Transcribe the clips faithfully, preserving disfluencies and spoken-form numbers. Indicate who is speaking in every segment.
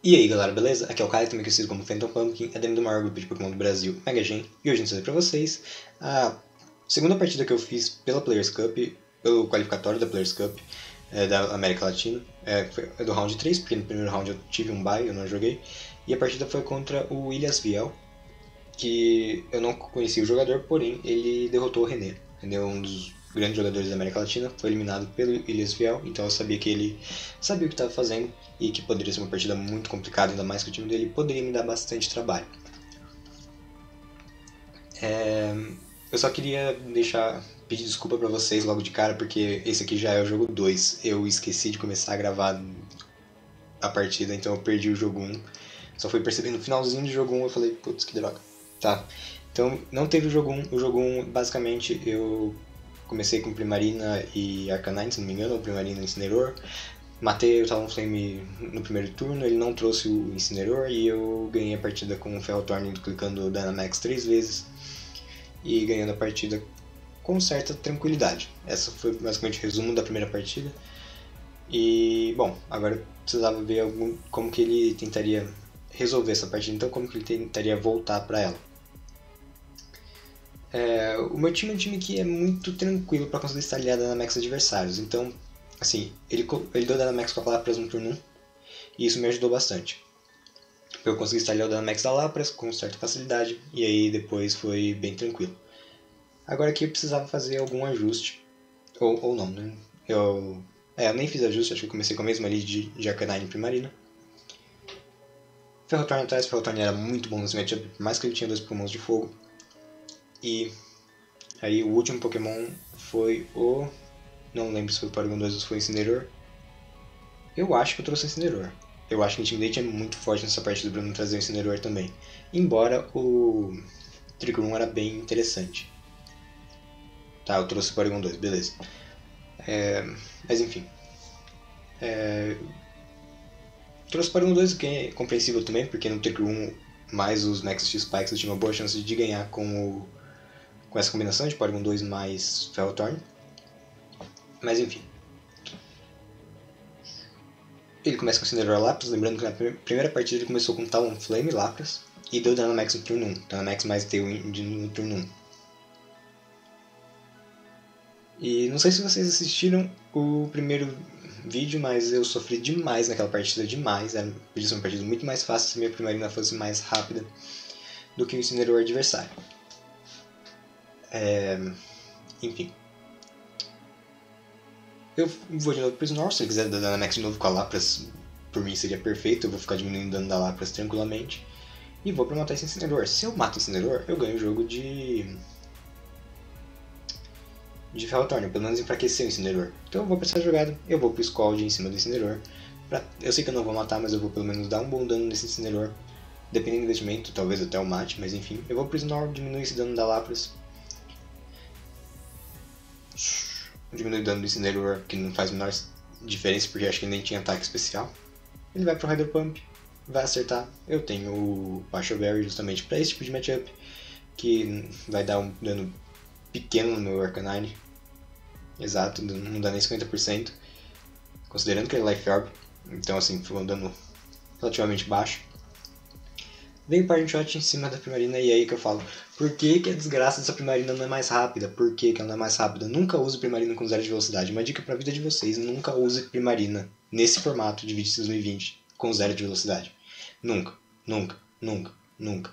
Speaker 1: E aí galera, beleza? Aqui é o Caio, também conhecido como Phantom Pumpkin, A D M do maior grupo de Pokémon do Brasil, Mega Gen, e hoje eu vou trazer pra vocês a segunda partida que eu fiz pela Players Cup, pelo qualificatório da Players Cup é, da América Latina. É, foi é do round três, porque no primeiro round eu tive um bye, eu não joguei, e a partida foi contra o Willias Viel, que eu não conhecia o jogador, porém ele derrotou o René. René é um dos grandes jogadores da América Latina, foi eliminado pelo Willias Viel, então eu sabia que ele sabia o que estava fazendo e que poderia ser uma partida muito complicada, ainda mais que o time dele poderia me dar bastante trabalho. É... Eu só queria deixar pedir desculpa para vocês logo de cara, porque esse aqui já é o jogo dois. Eu esqueci de começar a gravar a partida, então eu perdi o jogo um. Só fui percebendo no finalzinho do jogo um, eu falei, putz, que droga. Tá, então não teve o jogo um. O jogo um, basicamente, eu comecei com Primarina e Arcanine, se não me engano, ou Primarina e Incineroar. Matei o Talonflame no primeiro turno, ele não trouxe o Incineroar e eu ganhei a partida com o Ferrothorn clicando o Dynamax três vezes e ganhando a partida com certa tranquilidade. Essa foi basicamente o resumo da primeira partida. E, bom, agora eu precisava ver algum, como que ele tentaria resolver essa partida, então como que ele tentaria voltar para ela. É, o meu time é um time que é muito tranquilo para conseguir estalhar Dynamax adversários, então, assim, ele, ele deu Dynamax com a Lapras no turno um, e isso me ajudou bastante. Eu consegui estalhar o Dynamax da Lapras com certa facilidade, e aí depois foi bem tranquilo. Agora aqui eu precisava fazer algum ajuste, ou, ou não, né? Eu, é, eu nem fiz ajuste, acho que eu comecei com a mesma lead de, de Arcanine e Primarina. Ferrothorn atrás, Ferrothorn era muito bom nesse matchup, por mais que ele tinha dois Pokémons de fogo. E aí o último Pokémon foi o... não lembro se foi o Porygon dois ou se foi o Incineroar. Eu acho que eu trouxe o Incineroar. Eu acho que o Intimidate é muito forte nessa partida para não trazer o Incineroar também. Embora o Trick-room era bem interessante. Tá, eu trouxe o Porygon dois, beleza. É... Mas enfim. É... Trouxe o Porygon dois, que é compreensível também, porque no Trick-room mais os Max X-Spikes eu tinha uma boa chance de ganhar com, o... com essa combinação de Porygon dois mais Ferrothorn. Mas enfim. Ele começa com Incineroar Lapras, lembrando que na primeira partida ele começou com Talonflame Lapras e deu Dynamax no turno um, Dynamax mais Tailwind no turno um. E não sei se vocês assistiram o primeiro vídeo, mas eu sofri demais naquela partida, demais. Era, podia ser uma partida muito mais fácil se minha Primarina fosse mais rápida do que o Incineroar adversário. É... Enfim. Eu vou de novo pro Snore, se ele quiser dar Dynamax de novo com a Lapras, por mim seria perfeito, eu vou ficar diminuindo o dano da Lapras tranquilamente. E vou pra matar esse Incineroar. Se eu mato o Incineroar, eu ganho o jogo de... de Ferrothorn, pelo menos enfraquecer o Incineroar. Então eu vou pra essa jogada, eu vou pro Scald em cima do Incineroar. Pra... Eu sei que eu não vou matar, mas eu vou pelo menos dar um bom dano nesse Incineroar. Dependendo do investimento, talvez até o mate, mas enfim. Eu vou pro Snore, diminuir esse dano da Lapras. Diminui o dano do Incineroar, que não faz a menor diferença, porque acho que ele nem tinha ataque especial. Ele vai pro Hydro Pump, vai acertar. Eu tenho o Partial Barrier justamente para esse tipo de matchup, que vai dar um dano pequeno no meu Arcanine. Exato, não dá nem cinquenta por cento, considerando que ele é Life Orb, então assim, foi um dano relativamente baixo. Veio o Parting Shot em cima da Primarina e é aí que eu falo, por que, que a desgraça dessa Primarina não é mais rápida? Por que, que ela não é mais rápida? Nunca use Primarina com zero de velocidade. Uma dica pra vida de vocês, nunca use Primarina nesse formato de vídeo dois mil e vinte com zero de velocidade. Nunca, nunca, nunca, nunca.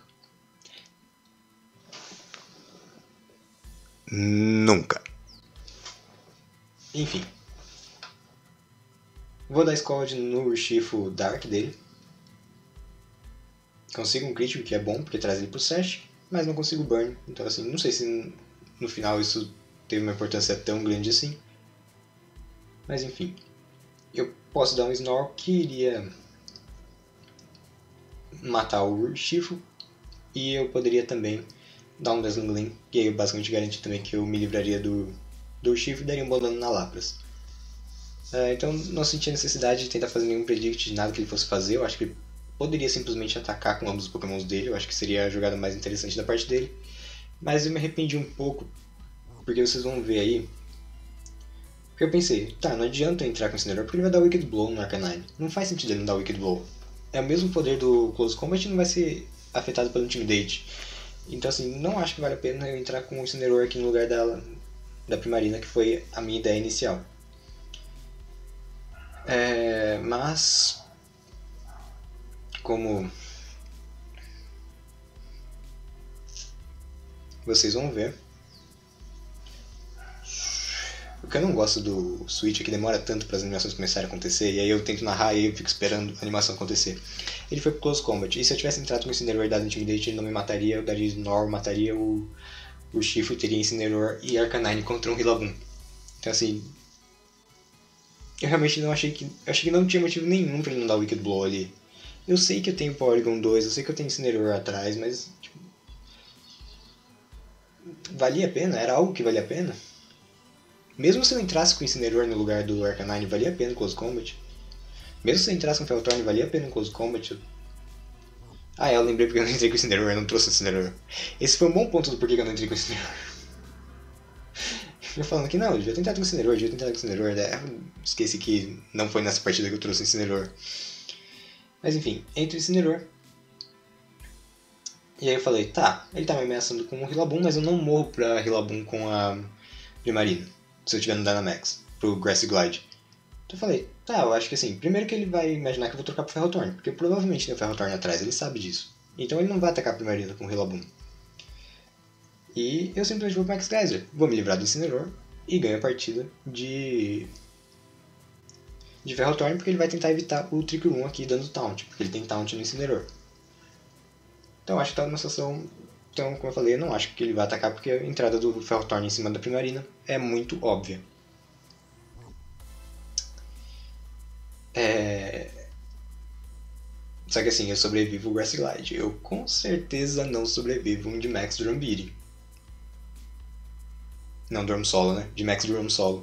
Speaker 1: Nunca. Enfim. Vou dar Scald no Urshifu Dark dele. Consigo um crítico, que é bom, porque traz ele pro Sash, mas não consigo burn. Então assim, não sei se no final isso teve uma importância tão grande assim. Mas enfim. Eu posso dar um Snore que iria matar o Urshifu. E eu poderia também dar um Dazzling Gleam, e aí eu basicamente garanti também que eu me livraria do, do Urshifu e daria um bom dano na Lapras. É, então não senti a necessidade de tentar fazer nenhum predict de nada que ele fosse fazer. Eu acho que ele poderia simplesmente atacar com ambos os Pokémons dele, eu acho que seria a jogada mais interessante da parte dele. Mas eu me arrependi um pouco, porque vocês vão ver aí. Porque eu pensei, tá, não adianta eu entrar com o Incineroar porque ele vai dar Wicked Blow no Arcanine. Não faz sentido ele não dar Wicked Blow. é o mesmo poder do Close Combat e não vai ser afetado pelo Intimidate. Então assim, não acho que vale a pena eu entrar com o Incineroar aqui no lugar dela, da Primarina, que foi a minha ideia inicial. É, mas, como vocês vão ver, o que eu não gosto do Switch é que demora tanto para as animações começarem a acontecer, e aí eu tento narrar e eu fico esperando a animação acontecer. Ele foi pro Close Combat, e se eu tivesse entrado com o Incineroar dado Intimidate, ele não me mataria, eu daria Ignore, mataria o, o Shifu, teria Incineroar e Arcanine contra um Rillaboom. Então assim, eu realmente não achei que. Eu achei que não tinha motivo nenhum pra ele não dar o Wicked Blow ali. Eu sei que eu tenho Porygon dois, eu sei que eu tenho Incineroar atrás, mas. Tipo, valia a pena? Era algo que valia a pena? Mesmo se eu entrasse com o Incineroar no lugar do Arcanine, valia a pena o Close Combat. Mesmo se eu entrasse com o Ferrothorn, valia a pena o Close Combat. Ah, é, eu lembrei porque eu não entrei com o Incineroar, eu não trouxe o Incineroar. Esse foi um bom ponto do porquê que eu não entrei com o Incineroar. Eu falando que não, eu devia ter entrado com o Incineroar, eu devia ter entrado com o Incineroar. Né? Esqueci que não foi nessa partida que eu trouxe o Incineroar. Mas enfim, entre o Incineroar. E aí eu falei, tá, ele tá me ameaçando com o Rillaboom, mas eu não morro pra Rillaboom com a Primarina. Se eu tiver no Dynamax, pro Grassy Glide. Então eu falei, tá, eu acho que assim, primeiro que ele vai imaginar que eu vou trocar pro Ferrothorn, porque provavelmente tem o Ferrothorn atrás, ele sabe disso. Então ele não vai atacar a Primarina com o Rillaboom. E eu simplesmente vou pro Max Geyser, vou me livrar do Incineroar e ganho a partida de de Ferrothorn, porque ele vai tentar evitar o Trick Room aqui dando Taunt, porque ele tem Taunt no Incineroar. Então eu acho que tá numa situação. Então, como eu falei, eu não acho que ele vai atacar porque a entrada do Ferrothorn em cima da Primarina é muito óbvia. É... Só que assim, eu sobrevivo o Grassy Glide. Eu com certeza não sobrevivo um de Max Drumbeating. Não Drum Solo, né? De Max Drum Solo.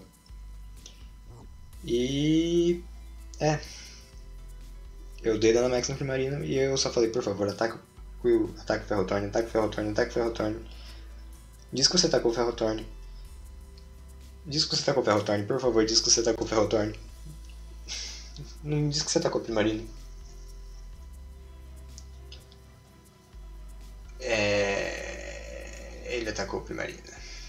Speaker 1: E... É. Eu dei Dynamax na Primarina e eu só falei, por favor, ataca o ataque o Ferrothorn, ataque o Ferrothorn, ataque o Ferrothorn. Diz que você atacou o Ferrothorn. Diz que você atacou o Ferrothorn, por favor, diz que você atacou o Ferrothorn. Não diz que você atacou o Primarina. É... Ele atacou o Primarina.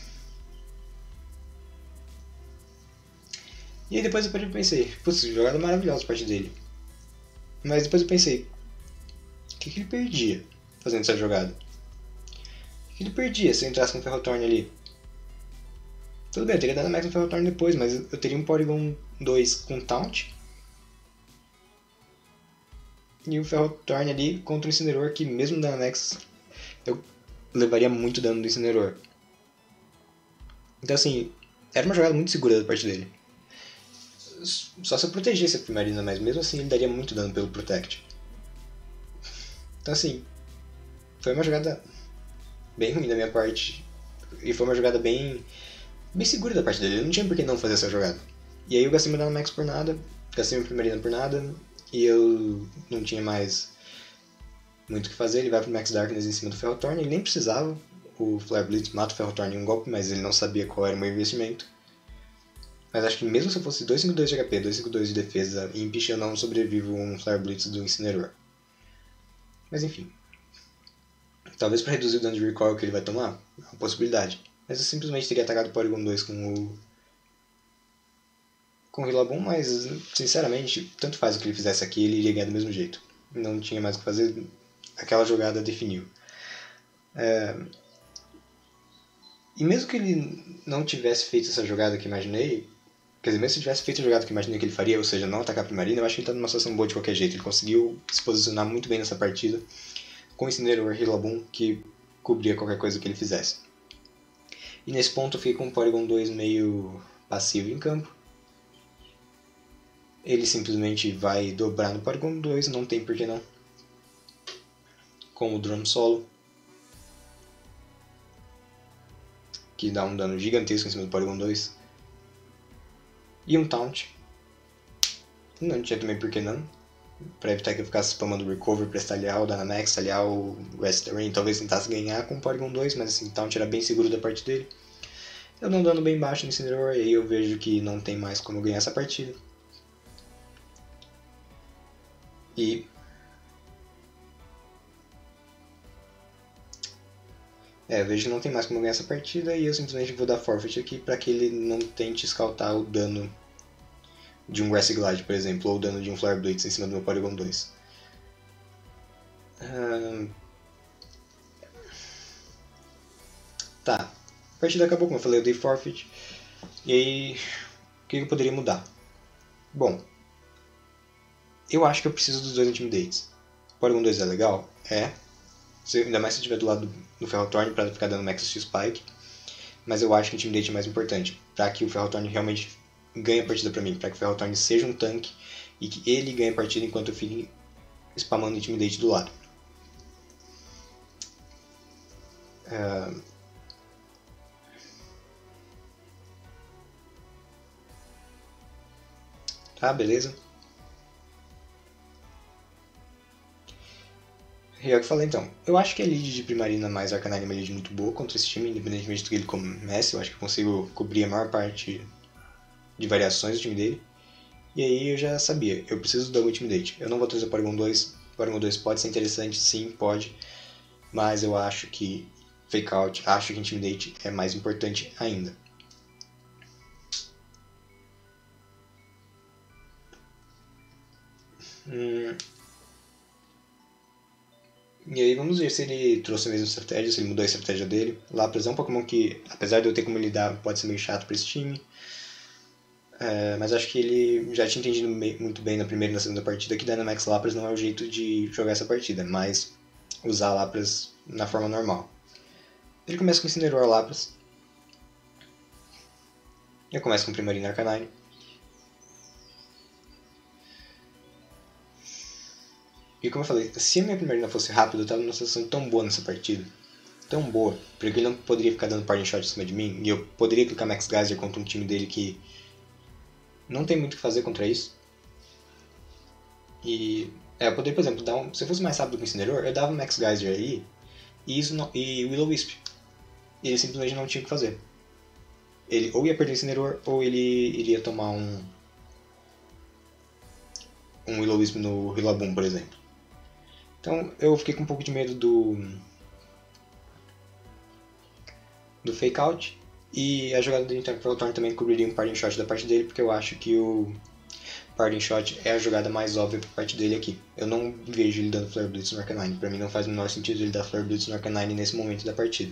Speaker 1: E aí depois eu pensei, putz, jogada maravilhosa a parte dele. Mas depois eu pensei, o que, que ele perdia fazendo essa jogada? O que ele perdia se eu entrasse com o Ferrothorn ali? Tudo bem, eu teria dado mais no Ferrothorn depois, mas eu teria um Porygon dois com Taunt. E o Ferrothorn ali contra o Incineroar, que mesmo dando Max, eu levaria muito dano do Incineroar. Então assim, era uma jogada muito segura da parte dele. Só se eu protegesse a Primarina, mas mesmo assim ele daria muito dano pelo Protect. Então assim, foi uma jogada bem ruim da minha parte. E foi uma jogada bem, bem segura da parte dele, eu não tinha por que não fazer essa jogada. E aí eu gastei meu Dynamax por nada, gastei minha Primarina por nada, e eu não tinha mais muito o que fazer. Ele vai pro Max Darkness em cima do Ferrothorn, ele nem precisava. O Flare Blitz mata o Ferrothorn em um golpe, mas ele não sabia qual era o meu investimento. Mas acho que mesmo se eu fosse dois cinco dois de H P, dois cinco dois de defesa e Impish, eu não sobrevivo um Flare Blitz do Incineroar. Mas enfim. Talvez para reduzir o dano de recoil que ele vai tomar, é uma possibilidade. Mas eu simplesmente teria atacado o Porygon dois com o com o Rillaboom, mas sinceramente, tanto faz o que ele fizesse aqui, ele iria ganhar do mesmo jeito. Não tinha mais o que fazer, aquela jogada definiu. É... E mesmo que ele não tivesse feito essa jogada que imaginei, quer dizer, mesmo se tivesse feito a jogada que imaginei que ele faria, ou seja, não atacar a Primarina, eu acho que ele está numa situação boa de qualquer jeito. Ele conseguiu se posicionar muito bem nessa partida, com o Incineroar e Rillaboom, que cobria qualquer coisa que ele fizesse. E nesse ponto eu fiquei com o Porygon dois meio passivo em campo. Ele simplesmente vai dobrar no Porygon dois, não tem porquê não. Com o Drum Solo, que dá um dano gigantesco em cima do Porygon dois. E um Taunt. Não tinha também porquê não. Pra evitar que eu ficasse spamando o Recover pra estaliar o Dynamax, estaliar o Rest Rain, talvez tentasse ganhar com o Porygon dois, mas assim, Taunt era bem seguro da parte dele. Eu não dando bem baixo no Incineroar, e aí eu vejo que não tem mais como ganhar essa partida. E É, eu vejo que não tem mais como ganhar essa partida e eu simplesmente vou dar forfeit aqui para que ele não tente escaltar o dano de um Grassy Glide, por exemplo, ou o dano de um Flare Blitz em cima do meu Porygon dois. Ah, tá, a partida acabou, como eu falei, eu dei forfeit. E aí, o que eu poderia mudar? Bom, eu acho que eu preciso dos dois Intimidates. Porygon dois é legal? É. Ainda mais se estiver do lado do Ferrothorn para ficar dando Max Steel Spike. Mas eu acho que o Intimidate é mais importante, para que o Ferrothorn realmente ganhe a partida para mim, para que o Ferrothorn seja um tanque e que ele ganhe a partida enquanto eu fique spamando Intimidate do lado. Uh... Tá, beleza. E é o que eu falei então. Eu acho que a lead de Primarina mais Arcanine é uma lead muito boa contra esse time, independentemente do que ele comece. Eu acho que eu consigo cobrir a maior parte de variações do time dele. E aí eu já sabia, eu preciso do Intimidate. Eu não vou trazer o Porygon dois. O Porygon dois pode ser interessante, sim, pode. Mas eu acho que Fake Out, acho que Intimidate é mais importante ainda. Hum. E aí vamos ver se ele trouxe a mesma estratégia, se ele mudou a estratégia dele. Lapras é um Pokémon que, apesar de eu ter como lidar, pode ser meio chato para esse time. É, mas acho que ele já tinha entendido muito bem na primeira e na segunda partida que Dynamax Lapras não é o jeito de jogar essa partida, mas usar Lapras na forma normal. Ele começa com Incineroar Lapras. Eu começo com Primarina Arcanine. E como eu falei, se a minha Primarina fosse rápida, eu tava numa situação tão boa nessa partida. Tão boa, porque ele não poderia ficar dando Parting Shot em cima de mim, e eu poderia clicar Max Geyser contra um time dele que não tem muito o que fazer contra isso. E é, eu poderia, por exemplo, dar um, se eu fosse mais rápido com o Incineroar, eu dava Max Geyser aí e, isso não, e Will-O-Wisp. E ele simplesmente não tinha o que fazer. Ele ou ia perder o Incineroar, ou ele iria tomar um um Will-O-Wisp no Rillaboom, por exemplo. Então eu fiquei com um pouco de medo do do Fake Out. E a jogada do Nintendo Ferrothorn também cobriria um Parting Shot da parte dele, porque eu acho que o Parting Shot é a jogada mais óbvia por parte dele aqui. Eu não vejo ele dando Flare Blitz no Arcanine. Pra mim não faz o menor sentido ele dar Flare Blitz no Arcanine nesse momento da partida.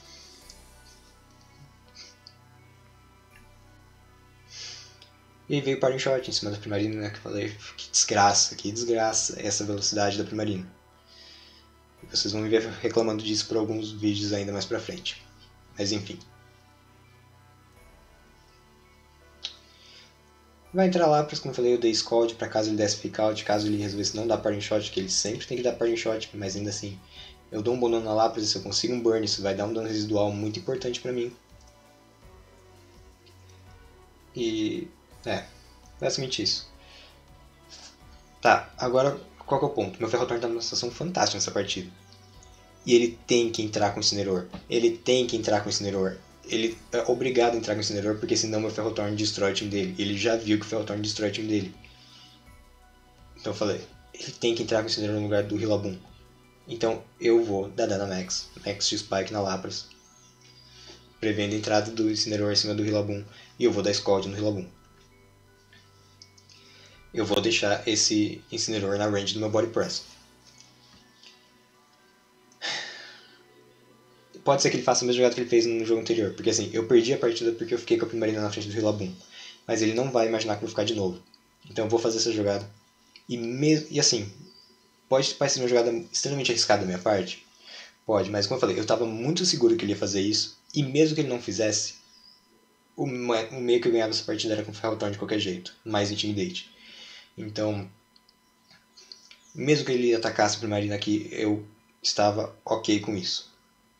Speaker 1: E aí veio o Parting Shot em cima da Primarina, né? Que eu falei, que desgraça, que desgraça essa velocidade da Primarina. E vocês vão me ver reclamando disso por alguns vídeos ainda mais pra frente. Mas enfim. Vai entrar lá, como eu falei, eu dei Scald pra caso ele desse Fake Out, caso ele resolvesse não dar Parting Shot, que ele sempre tem que dar Parting Shot, mas ainda assim, eu dou um Banana na Lapras e se eu consigo um Burn, isso vai dar um dano residual muito importante pra mim. E, é, basicamente isso. Tá, agora qual que é o ponto? Meu Ferrothorn tá numa situação fantástica nessa partida. E ele tem que entrar com o Incineroar. Ele tem que entrar com o Incineroar. Ele é obrigado a entrar com o Incineroar, porque senão meu Ferrothorn destrói o time dele. Ele já viu que o Ferrothorn destrói o time dele. Então eu falei, ele tem que entrar com o Incineroar no lugar do Rillaboom. Então eu vou dar Dynamax, Max X-Spike na Lapras, prevendo a entrada do Incineroar em cima do Rillaboom, e eu vou dar Scald no Rillaboom. Eu vou deixar esse Incineroar na range do meu Body Press. Pode ser que ele faça a mesma jogada que ele fez no jogo anterior, porque assim, eu perdi a partida porque eu fiquei com a Primarina na frente do Rillaboom, mas ele não vai imaginar que eu vou ficar de novo. Então eu vou fazer essa jogada. E, me... e assim, pode parecer uma jogada extremamente arriscada da minha parte, pode, mas como eu falei, eu estava muito seguro que ele ia fazer isso, e mesmo que ele não fizesse, o meio que eu ganhava essa partida era com o Ferrothorn de qualquer jeito, mais Intimidate. Então, mesmo que ele atacasse a Primarina aqui, eu estava ok com isso.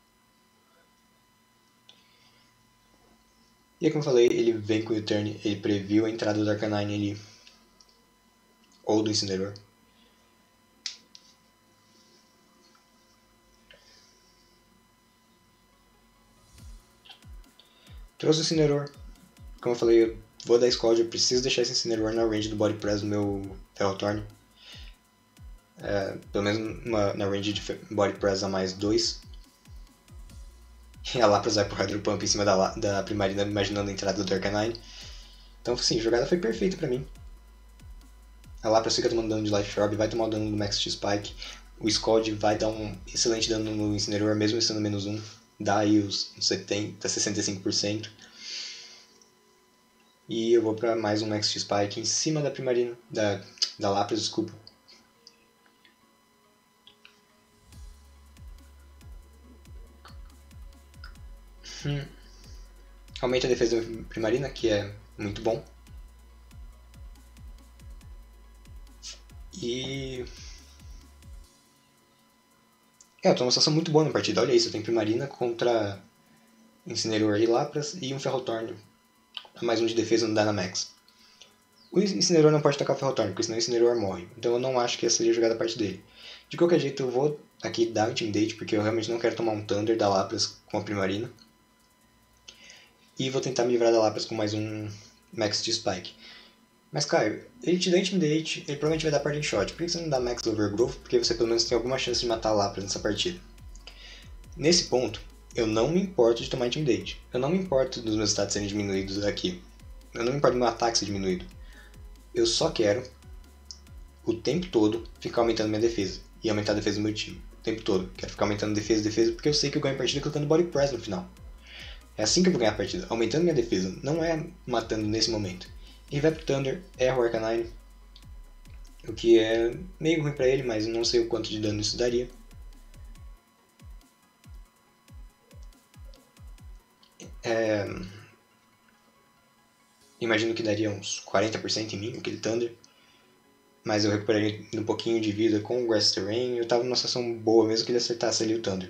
Speaker 1: E como eu falei, ele vem com o U-Turn, ele previu a entrada do Arcanine ali, ou do Incineroar. Trouxe o Incineroar. Como eu falei, eu vou dar Scald, eu preciso deixar esse Incineroar na range do Body Press do meu Ferrothorn. É, pelo menos uma, na range de Body Press a mais dois. E a Lapras vai pro Hydro Pump em cima da, da Primarina, imaginando a entrada do Arcanine. Então, sim, a jogada foi perfeita pra mim. A Lapras fica tomando dano de Life Orb, vai tomar o dano do Max Spike. O Scald vai dar um excelente dano no Incineroar, mesmo sendo menos um. Dá aí os setenta, sessenta e cinco por cento. E eu vou pra mais um Max Spike em cima da Primarina, da, da Lapras, desculpa. Hum. Aumenta a defesa da Primarina, que é muito bom. E... É, eu tô numa situação muito boa na partida, olha isso, eu tenho Primarina contra Incineroar e Lapras e um Ferrothorn. Mais um de defesa no Dynamax. O Incineroar não pode tacar o Ferrothorn, porque senão o Incineroar morre. Então eu não acho que essa seria a jogada da parte dele. De qualquer jeito eu vou aqui dar Intimidate, porque eu realmente não quero tomar um Thunder da Lapras com a Primarina. E vou tentar me livrar da Lapras com mais um Max de Spike. Mas Caio, ele te dá Intimidate, ele provavelmente vai dar Parting Shot. Por que você não dá Max Overgrowth? Porque você pelo menos tem alguma chance de matar a Lapras nessa partida. Nesse ponto, eu não me importo de tomar Intimidate. Eu não me importo dos meus status serem diminuídos aqui. Eu não me importo do meu ataque ser diminuído. Eu só quero, o tempo todo, ficar aumentando minha defesa. E aumentar a defesa do meu time. O tempo todo. Quero ficar aumentando defesa, defesa, porque eu sei que eu ganho a partida colocando Body Press no final. É assim que eu vou ganhar a partida. Aumentando minha defesa. Não é matando nesse momento. Ele vai pro Thunder, erra o Arcanine. O que é meio ruim pra ele, mas não sei o quanto de dano isso daria. É... Imagino que daria uns quarenta por cento em mim, aquele Thunder. Mas eu recuperaria um pouquinho de vida com o Grass Terrain. Eu tava numa situação boa, mesmo que ele acertasse ali o Thunder.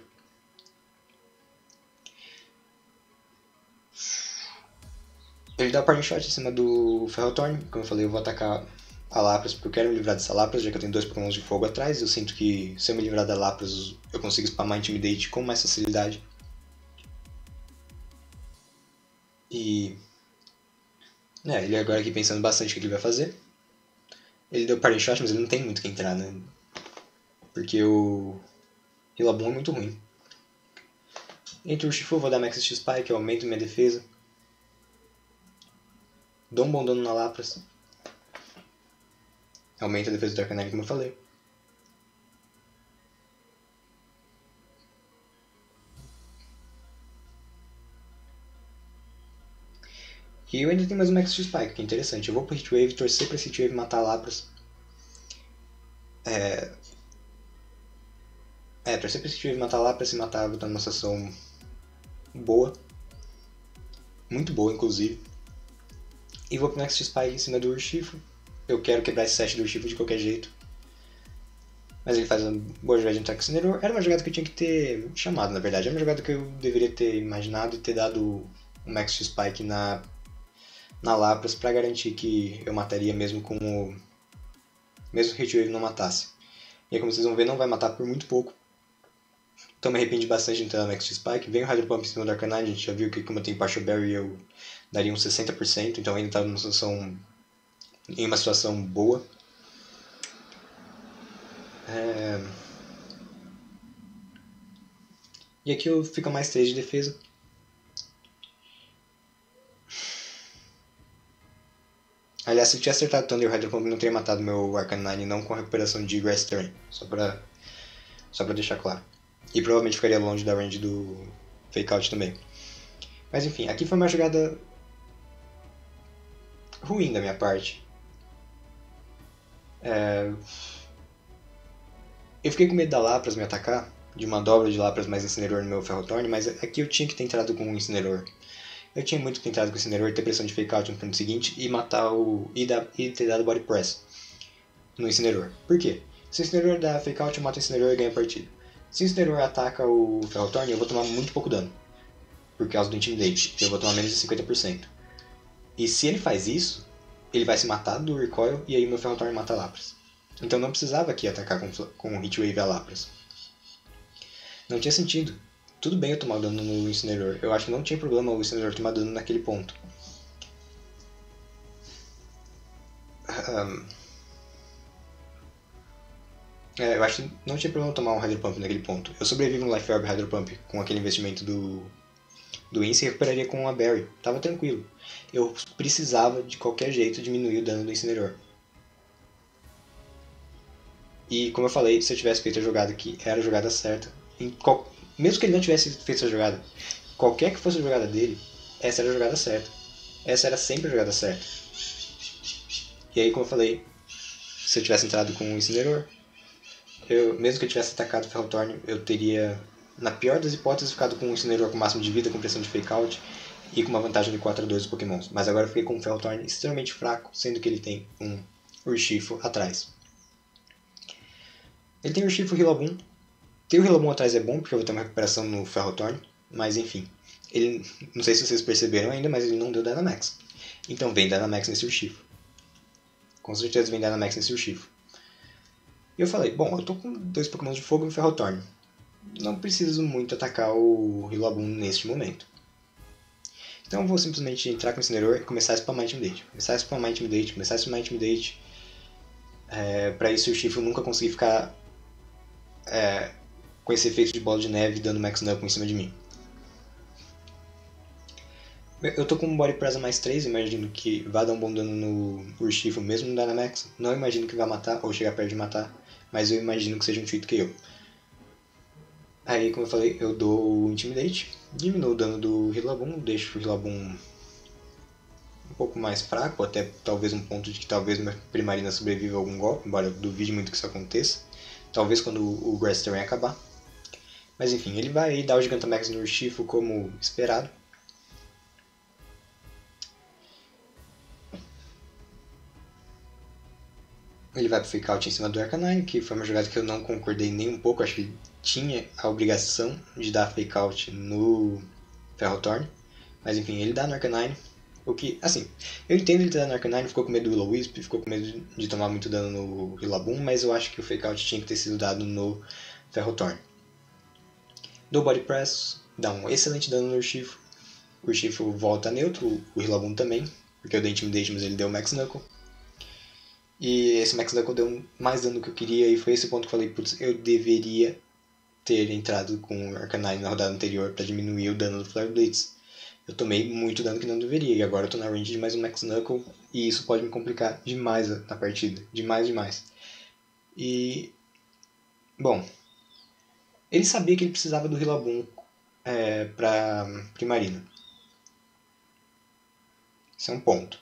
Speaker 1: Ele dá o Parting Shot em cima do Ferrothorn. Como eu falei, eu vou atacar a Lapras porque eu quero me livrar dessa Lapras, já que eu tenho dois Pokémon de fogo atrás. Eu sinto que se eu me livrar da Lapras, eu consigo spamar Intimidate com mais facilidade. E... É, ele agora aqui pensando bastante o que ele vai fazer. Ele deu Parting Shot, mas ele não tem muito que entrar, né? Porque o Rillaboom é muito ruim. Entre o Urshifu, eu vou dar Max Spike, eu aumento minha defesa. Dou um bom dano na Lapras. Aumenta a defesa do Arcanine, como eu falei. E eu ainda tenho mais um Max Spike, que é interessante. Eu vou pro Heatwave, torcer pra esse Heatwave matar a Lapras. É... É, torcer pra esse Heatwave matar a Lapras, se matar, vou estar numa situação boa. Muito boa, inclusive. E vou pro Max Spike em cima do Urshifu. Eu quero quebrar esse set do Urshifu de qualquer jeito. Mas ele faz uma boa jogada de ataque Incineroar. Era uma jogada que eu tinha que ter chamado, na verdade. Era uma jogada que eu deveria ter imaginado e ter dado o Max Spike na, na Lapras pra garantir que eu mataria mesmo com o... Mesmo que o Heatwave não matasse. E aí, como vocês vão ver, não vai matar por muito pouco. Então me arrependi bastante de entrar no Max Spike. Vem o Hydro Pump em cima do Arcanine. A gente já viu que como eu tenho Partial Berry eu daria uns sessenta por cento. Então ainda estava numa situação... em uma situação boa. É... E aqui eu fico mais três de defesa. Aliás, se eu tivesse acertado o Thunder Hydro Pump, eu não teria matado meu Arcanine, não com a recuperação de Grass Terrain. Só pra, só pra deixar claro. E provavelmente ficaria longe da range do Fake Out também. Mas enfim, aqui foi uma jogada ruim da minha parte. É... Eu fiquei com medo da Lapras me atacar, de uma dobra de Lapras mais Incineroar no meu Ferrothorn, mas aqui eu tinha que ter entrado com um Incineroar. Eu tinha muito que ter entrado com o Incineroar, ter pressão de Fake Out no turno seguinte e matar o... e, dar... e ter dado Body Press no Incineroar. Por quê? Se o Incineroar dá Fake Out, eu mato o Incineroar e ganho a partida. Se o Incineroar ataca o Ferrothorn, eu vou tomar muito pouco dano. Por causa do Intimidate, eu vou tomar menos de cinquenta por cento. E se ele faz isso, ele vai se matar do Recoil e aí meu Ferrothorn mata a Lapras. Então não precisava aqui atacar com, com o Heatwave a Lapras. Não tinha sentido. Tudo bem eu tomar dano no Incineroar. Eu acho que não tinha problema o Incineroar tomar dano naquele ponto. Um... É, eu acho que não tinha problema tomar um Hydro Pump naquele ponto. Eu sobrevivo no Life Orb Hydro Pump com aquele investimento do doença e recuperaria com uma berry. Tava tranquilo. Eu precisava, de qualquer jeito, diminuir o dano do Incineroar. E, como eu falei, se eu tivesse feito a jogada aqui, era a jogada certa. Qual... Mesmo que ele não tivesse feito essa jogada, qualquer que fosse a jogada dele, essa era a jogada certa. Essa era sempre a jogada certa. E aí, como eu falei, se eu tivesse entrado com o Incineroar, eu, mesmo que eu tivesse atacado o Ferrothorn, eu teria, na pior das hipóteses, ficado com o Incineroar com máximo de vida, com pressão de Fake Out e com uma vantagem de quatro a dois dos Pokémons. Mas agora eu fiquei com um Ferrothorn extremamente fraco, sendo que ele tem um Urshifu atrás. Ele tem o Urshifu e o Rillaboom. Ter o Rillaboom atrás é bom, porque eu vou ter uma recuperação no Ferrothorn, mas enfim. Ele, não sei se vocês perceberam ainda, mas ele não deu Dynamax. Então vem Dynamax nesse Urshifu. Com certeza vem Dynamax nesse Urshifu. E eu falei, bom, eu tô com dois Pokémon de fogo e um Ferrothorn. Não preciso muito atacar o Rillaboom neste momento. Então eu vou simplesmente entrar com o Incineroar e começar a spamar Intimidate. Começar a spamar Intimidate, começar a spamar Intimidate. É, pra isso o Urshifu nunca conseguir ficar é, com esse efeito de bola de neve dando Max Knuckle em cima de mim. Eu tô com um Body Press a mais três, imagino que vai dar um bom dano no Urshifu mesmo no Dynamax. Não imagino que vai matar ou chegar perto de matar, mas eu imagino que seja um Tweet K O. Aí, como eu falei, eu dou o Intimidate, diminuo o dano do Rillaboom, deixo o Rillaboom um pouco mais fraco, até talvez um ponto de que talvez minha Primarina sobreviva a algum golpe, embora eu duvide muito que isso aconteça. Talvez quando o Grass Terrain acabar. Mas enfim, ele vai dar o Gigantamax no Urshifu como esperado. Ele vai pro Fake Out em cima do Arcanine, que foi uma jogada que eu não concordei nem um pouco. Acho que ele tinha a obrigação de dar Fake Out no Ferrothorn. Mas enfim, ele dá no Arcanine. O que, assim, eu entendo ele ter dado no Arcanine, ficou com medo do Will-O-Wisp, ficou com medo de tomar muito dano no Rillaboom, mas eu acho que o Fake Out tinha que ter sido dado no Ferrothorn. Dou Body Press, dá um excelente dano no Urshifu. O Urshifu volta neutro, o Rillaboom também, porque eu dei Intimidate, mas ele deu Max Knuckle. E esse Max Knuckle deu mais dano do que eu queria, e foi esse ponto que eu falei, putz, eu deveria ter entrado com o Arcanine na rodada anterior para diminuir o dano do Flare Blitz. Eu tomei muito dano que não deveria, e agora eu tô na range de mais um Max Knuckle, e isso pode me complicar demais na partida, demais, demais. E, bom, ele sabia que ele precisava do Rillaboom é, pra Primarina. Esse é um ponto.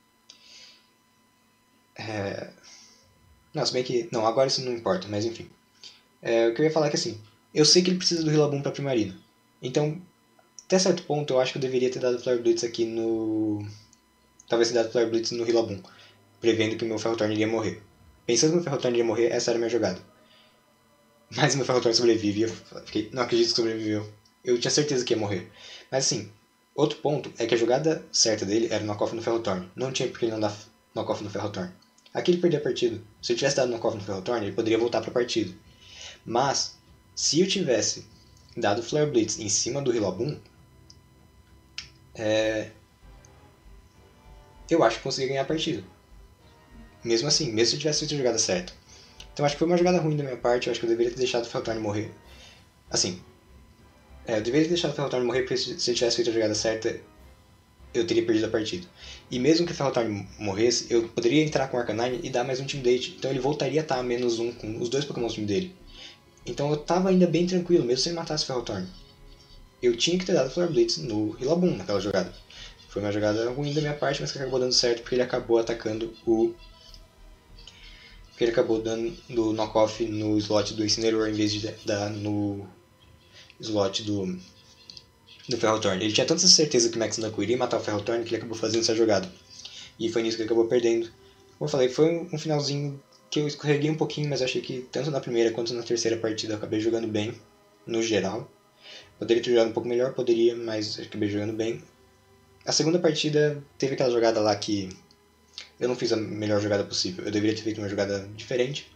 Speaker 1: É... Não, se bem que... Não, agora isso não importa, mas enfim. É, o que eu ia falar é que assim, eu sei que ele precisa do Rillaboom pra Primarina. Então, até certo ponto, eu acho que eu deveria ter dado Flare Blitz aqui no... Talvez ter dado Flare Blitz no Rillaboom, prevendo que o meu Ferrothorn iria morrer. Pensando que o meu Ferrothorn iria morrer, essa era a minha jogada. Mas o meu Ferrothorn sobrevive e eu fiquei, não acredito que sobreviveu. Eu tinha certeza que ia morrer. Mas assim, outro ponto é que a jogada certa dele era knock-off no Ferrothorn. Não tinha porque ele não dar knock-off no Ferrothorn. Aqui ele perdeu a partida. Se eu tivesse dado knock-off no Ferrothorn, ele poderia voltar para a partida. Mas, se eu tivesse dado Flare Blitz em cima do Rillaboom, é... eu acho que conseguia ganhar a partida. Mesmo assim, mesmo se eu tivesse feito a jogada certa. Então acho que foi uma jogada ruim da minha parte, eu acho que eu deveria ter deixado o Ferrothorn morrer. Assim, é, eu deveria ter deixado o Ferrothorn morrer porque se eu tivesse feito a jogada certa, eu teria perdido a partida. E mesmo que o Ferrothorn morresse, eu poderia entrar com o Arcanine e dar mais um Intimidate. Então ele voltaria a estar a menos um com os dois Pokémon do time dele. Então eu tava ainda bem tranquilo, mesmo se ele matasse o Ferrothorn. Eu tinha que ter dado Flare Blitz no Rillaboom naquela jogada. Foi uma jogada ruim da minha parte, mas que acabou dando certo porque ele acabou atacando o... Porque ele acabou dando do knock-off no slot do Incineroar em vez de dar no slot do, do Ferrothorn. Ele tinha tanta certeza que o Max Knuckle iria matar o Ferrothorn que ele acabou fazendo essa jogada. E foi nisso que ele acabou perdendo. Como eu falei, foi um finalzinho que eu escorreguei um pouquinho, mas achei que tanto na primeira quanto na terceira partida eu acabei jogando bem, no geral. Poderia ter jogado um pouco melhor, poderia, mas acabei jogando bem. A segunda partida teve aquela jogada lá que eu não fiz a melhor jogada possível. Eu deveria ter feito uma jogada diferente.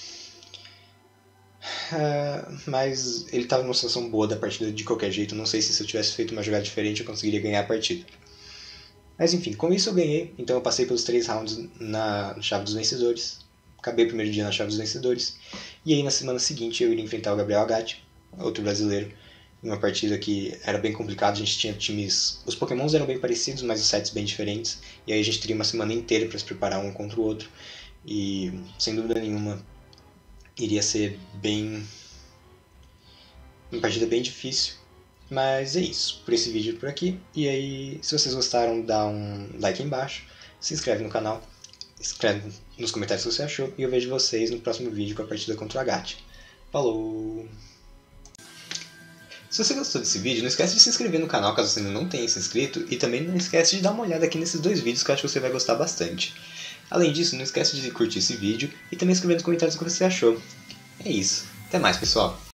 Speaker 1: Uh, mas ele estava numa situação boa da partida de qualquer jeito. Não sei se se eu tivesse feito uma jogada diferente eu conseguiria ganhar a partida. Mas enfim, com isso eu ganhei. Então eu passei pelos três rounds na chave dos vencedores. Acabei o primeiro dia na chave dos vencedores. E aí na semana seguinte eu iria enfrentar o Gabriel Agatti, outro brasileiro. Uma partida que era bem complicada, a gente tinha times... Os pokémons eram bem parecidos, mas os sets bem diferentes. E aí a gente teria uma semana inteira para se preparar um contra o outro. E, sem dúvida nenhuma, iria ser bem... uma partida bem difícil. Mas é isso, por esse vídeo por aqui. E aí, se vocês gostaram, dá um like aí embaixo, se inscreve no canal, escreve nos comentários o que você achou, e eu vejo vocês no próximo vídeo com a partida contra o Agathe. Falou! Se você gostou desse vídeo, não esquece de se inscrever no canal caso você ainda não tenha se inscrito, e também não esquece de dar uma olhada aqui nesses dois vídeos que eu acho que você vai gostar bastante. Além disso, não esquece de curtir esse vídeo e também escrever nos comentários o que você achou. É isso, até mais pessoal!